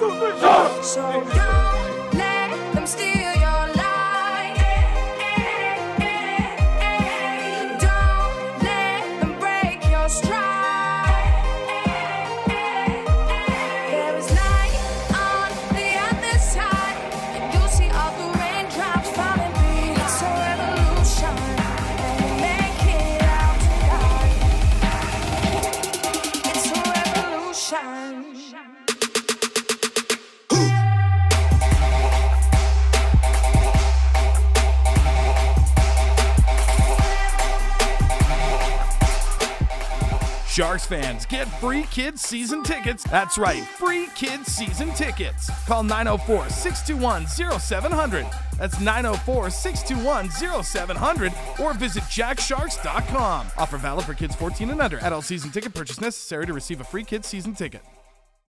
So don't let them steal your light. Don't let them break your stride. There is light on the other side, and you'll see all the raindrops falling through. It's a revolution, and we make it out tonight. It's a revolution. Sharks fans, get free kids season tickets. That's right, free kids season tickets. Call 904-621-0700. That's 904-621-0700 or visit jacksharks.com. Offer valid for kids 14 and under. Adult season ticket purchase necessary to receive a free kids season ticket.